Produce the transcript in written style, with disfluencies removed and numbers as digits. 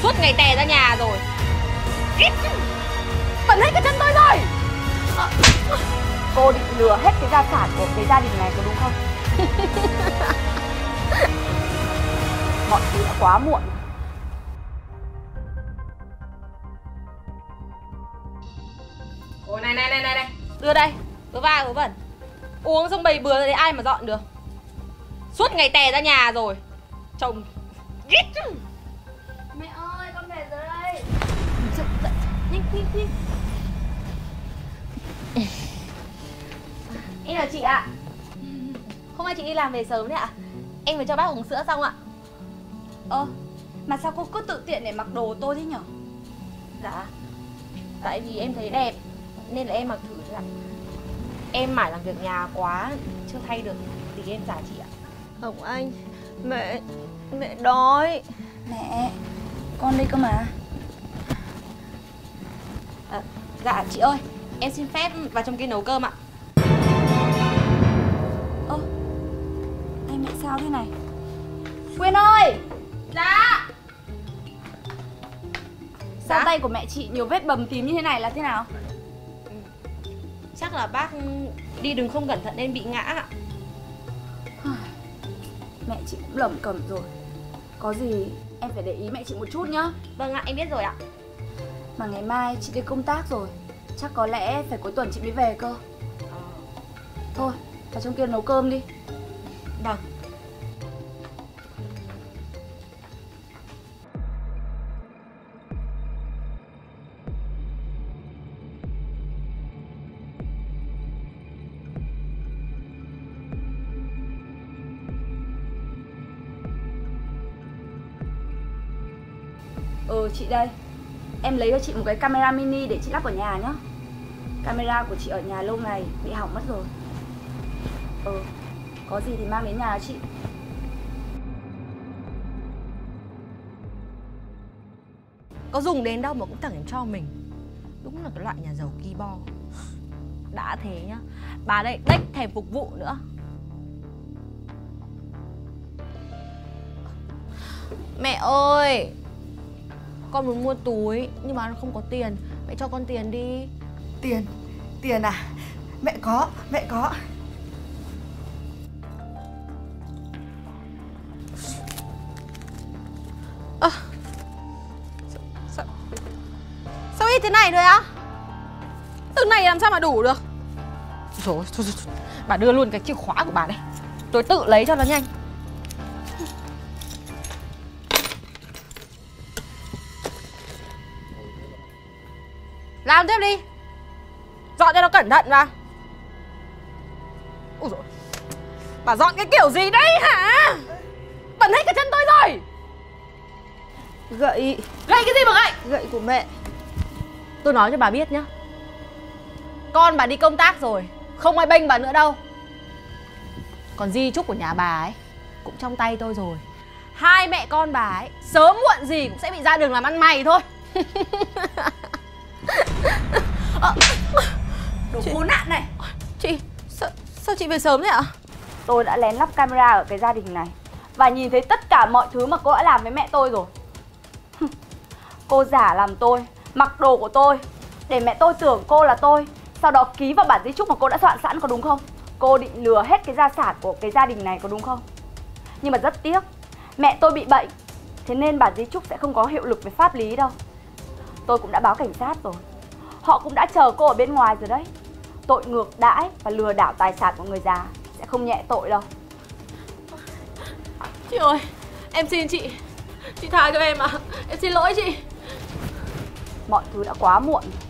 Suốt ngày tè ra nhà rồi. Bẩn hết cái chân tôi rồi. Cô định lừa hết cái gia sản của cái gia đình này có đúng không? Mọi thứ đã quá muộn. Ôi này. Đưa đây, vớ va vớ vẩn. Uống xong bầy bừa ra đấy ai mà dọn được. Suốt ngày tè ra nhà rồi. Chồng ghét. Mẹ ơi, con về rồi đây. Nhanh. Em chào chị ạ. Hôm nay chị đi làm về sớm đấy ạ. Em vừa cho bác uống sữa xong ạ. Mà sao cô cứ tự tiện để mặc đồ tôi thế nhở? Dạ, tại vì em thấy đẹp nên là em mặc thử thôi ạ. Em mải làm việc nhà quá, chưa thay được thì em giả chị ạ. Hồng Anh, mẹ đói. Mẹ, con đây cơ mà. Dạ chị ơi, em xin phép vào trong kia nấu cơm ạ. Anh mẹ sao thế này? Quyên ơi! Dạ. Sao tay của mẹ chị nhiều vết bầm tím như thế này là thế nào? Chắc là bác đi đường không cẩn thận nên bị ngã ạ. Mẹ chị cũng lẩm cẩm rồi. Có gì em phải để ý mẹ chị một chút nhá. Vâng ạ, em biết rồi ạ. Mà ngày mai chị đi công tác rồi, chắc có lẽ phải cuối tuần chị mới về cơ. Thôi, vào trong kia nấu cơm đi. Vâng. Chị đây. Em lấy cho chị một cái camera mini để chị lắp ở nhà nhá. Camera của chị ở nhà lâu ngày bị hỏng mất rồi. Có gì thì mang đến nhà chị. Có dùng đến đâu mà cũng chẳng cho mình. Đúng là cái loại nhà giàu ki bo. Đã thế nhá, bà đây đếch thèm phục vụ nữa. Mẹ ơi, con muốn mua túi nhưng mà nó không có tiền. Mẹ cho con tiền đi. Tiền à? Mẹ có. Sao ít thế này thôi á? Từng này làm sao mà đủ được? Thôi, bà đưa luôn cái chìa khóa của bà đây. Tôi tự lấy cho nó nhanh. Làm tiếp đi. Dọn cho nó cẩn thận vào. Ôi dồi, bà dọn cái kiểu gì đấy hả? Bẩn hết cả chân tôi rồi. Gậy Gậy cái gì mà gậy? Gậy của mẹ. Tôi nói cho bà biết nhá, con bà đi công tác rồi, không ai bênh bà nữa đâu. Còn di chúc của nhà bà ấy cũng trong tay tôi rồi. Hai mẹ con bà ấy sớm muộn gì cũng sẽ bị ra đường làm ăn mày thôi. Đồ khốn nạn này. Chị, sao chị về sớm thế ạ? Tôi đã lén lắp camera ở cái gia đình này và nhìn thấy tất cả mọi thứ mà cô đã làm với mẹ tôi rồi. Cô giả làm tôi, mặc đồ của tôi để mẹ tôi tưởng cô là tôi, sau đó ký vào bản di chúc mà cô đã soạn sẵn có đúng không? Cô định lừa hết cái gia sản của cái gia đình này có đúng không? Nhưng mà rất tiếc, mẹ tôi bị bệnh, thế nên bản di chúc sẽ không có hiệu lực về pháp lý đâu. Tôi cũng đã báo cảnh sát rồi, họ cũng đã chờ cô ở bên ngoài rồi đấy. Tội ngược đãi và lừa đảo tài sản của người già sẽ không nhẹ tội đâu. Chị ơi, em xin chị tha cho em ạ. Em xin lỗi chị. Mọi thứ đã quá muộn.